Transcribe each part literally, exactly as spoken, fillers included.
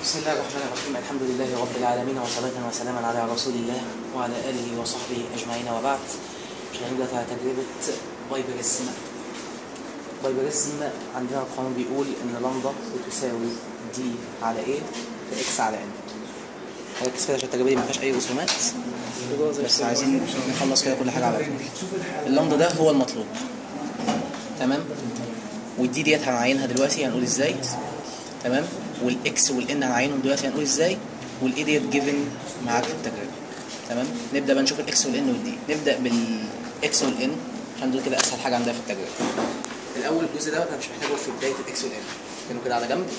بسم الله الرحمن الرحيم. الحمد لله رب العالمين، وصلاة وسلاما على رسول الله وعلى آله وصحبه أجمعين، وبعد. مش هنبدأ على تجربة بايبريزم. بايبريزم عندنا القانون بيقول إن لامدا بتساوي دي على ايه في اكس على ان. ركز كده عشان التجربة دي مفيهاش أي رسومات، بس عايزين نخلص كده كل حاجة على طول. اللامدا ده هو المطلوب، تمام؟ والدي ديت هنعينها دلوقتي، هنقول ازاي، تمام؟ والاكس والان هنعينهم دلوقتي، هنقول ازاي، والاي ديت جيفن معاك في التجربه، تمام؟ نبدا بقى نشوف الاكس والان والدي. نبدا بالاكس والان عشان دول كده اسهل حاجه عندها في التجربه. الاول الجزء ده انا مش محتاجه في بدايه الاكس والان، كانوا كده على جنب،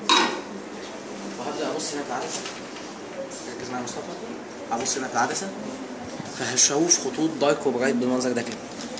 وهبدا ابص هنا في العدسه. ركز معايا يا مصطفى. هبص هنا في العدسه، فهشوف خطوط دارك وبرايت بالمنظر ده كده،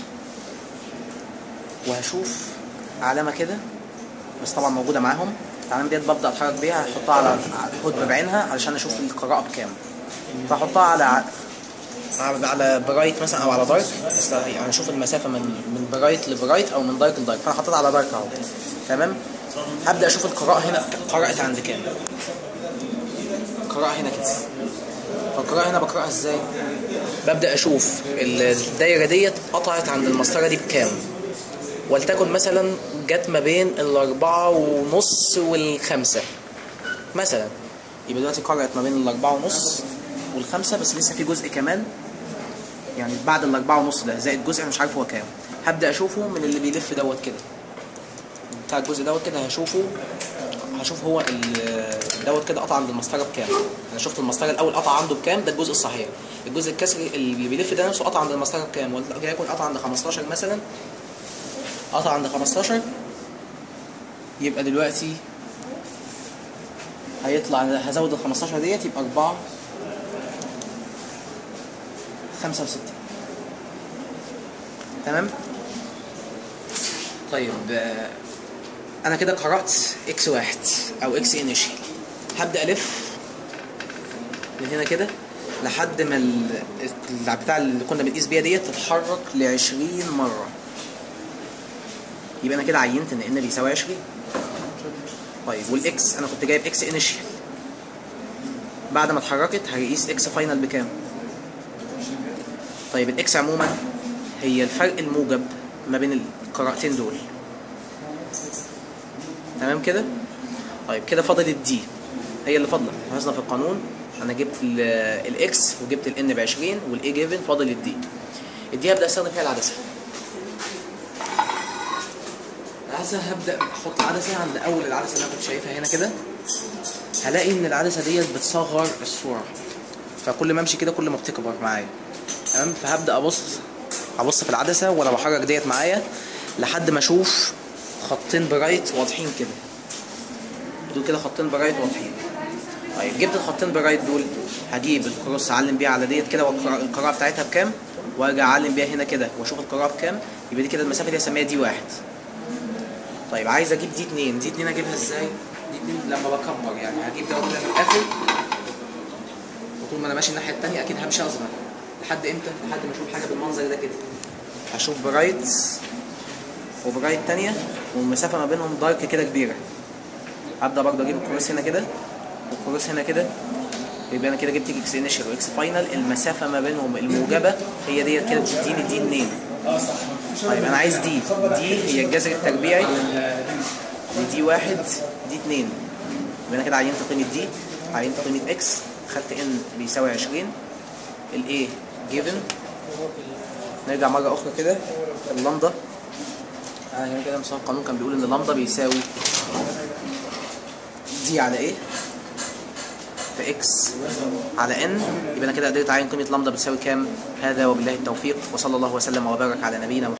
وهشوف علامه كده بس طبعا موجوده معاهم. العلامه ديت ببدا اتحرك بيها، هحطها على حدب بعينها علشان اشوف القراءه بكام، فاحطها على على برايت مثلا او على دارك، يعني اشوف المسافه من من برايت لبرايت او من دارك لدارك. فانا حطيتها على دارك اهو، تمام؟ هبدا اشوف القراءه هنا قرات عند كام. القراءه هنا كده، فالقراءه هنا بقراها ازاي؟ ببدا اشوف الدايره ديت قطعت عند المسطره دي بكام، ولتكن مثلا جت ما بين الأربعة ونص والخمسة مثلا، يبقى دلوقتي قرأت ما بين الأربعة ونص والخمسة، بس لسه في جزء كمان يعني بعد الأربعة ونص ده زائد جزء أنا مش عارف هو كام. هبدأ أشوفه من اللي بيلف دوت كده، بتاع الجزء دوت كده، هشوفه هشوف هو دوت كده قطع عند المسطرة بكام. أنا شفت المسطرة الأول قطع عنده بكام، ده الجزء الصحيح. الجزء الكسري اللي بيلف ده نفسه قطع عند المسطرة بكام، وليكن قطع عند خمستاشر مثلا، قطع عند خمستاشر، يبقى دلوقتي هيطلع، هزود ال خمستاشر ديت يبقى أربعة خمسة وستين، تمام؟ طيب انا كده قرأت اكس واحد او اكس انيشال. هبدأ الف من هنا كده لحد ما البتاع اللي كنا بنقيس بيها ديت تتحرك ل عشرين مرة، يبقى انا كده عينت ان ان بيساوي عشرين. طيب والاكس انا كنت جايب اكس انيشال، بعد ما اتحركت هقيس اكس فاينل بكام. طيب الاكس عموما هي الفرق الموجب ما بين القراءتين دول، تمام كده؟ طيب كده فاضل الدي، هي اللي فاضله. لاحظنا في القانون انا جبت الاكس وجبت الان ب عشرين والاي جيفن، فاضل الدي. الدي هبدا استخدم فيها العدسه. العدسه هبدا احط عدسه عند اول العدسه اللي انا كنت شايفها هنا كده، هلاقي ان العدسه ديت بتصغر الصوره، فكل ما امشي كده كل ما بتكبر معايا، تمام؟ فهبدا ابص ابص في العدسه وانا بحرك ديت معايا لحد ما اشوف خطين برايت واضحين كده، دول كده خطين برايت واضحين. طيب جبت الخطين برايت دول، هجيب الكروس اعلم بيها على ديت كده والقراءه بتاعتها بكام، وارجع اعلم بيها هنا كده واشوف القراءه بكام، يبقى دي كده المسافه دي هسميها دي واحد. طيب عايز اجيب دي اتنين، دي اتنين اجيبها ازاي؟ دي اتنين لما بكبر يعني هجيب ده كده في الاخر، وطول ما انا ماشي الناحيه الثانيه اكيد همشي اصغر. لحد امتى؟ لحد ما اشوف حاجه بالمنظر ده كده، هشوف برايت وبرايت ثانيه والمسافه ما بينهم دارك كده كبيره. هبدا برضه اجيب الكروس هنا كده والكروس هنا كده، يبقى انا كده جبت اكس انيشال واكس فاينل، المسافه ما بينهم الموجبه هي ديت كده بتديني دي اتنين. طيب انا عايز دي دي هي الجذر التربيعي لدي واحد دي اتنين، يبقى انا كده عينت قيمه دي، عينت قيمه اكس، خدت ان بيساوي عشرين، الاي جيفن. نرجع مره اخرى كده، اللامدا انا هنا كده مثلا القانون كان بيقول ان اللامدا بيساوي دي على ايه في اكس على ان، يبقى انا كده قدرت اعين قيمه لامدا بتساوي كام. هذا وبالله التوفيق، وصلى الله وسلم وبارك على نبينا محمد.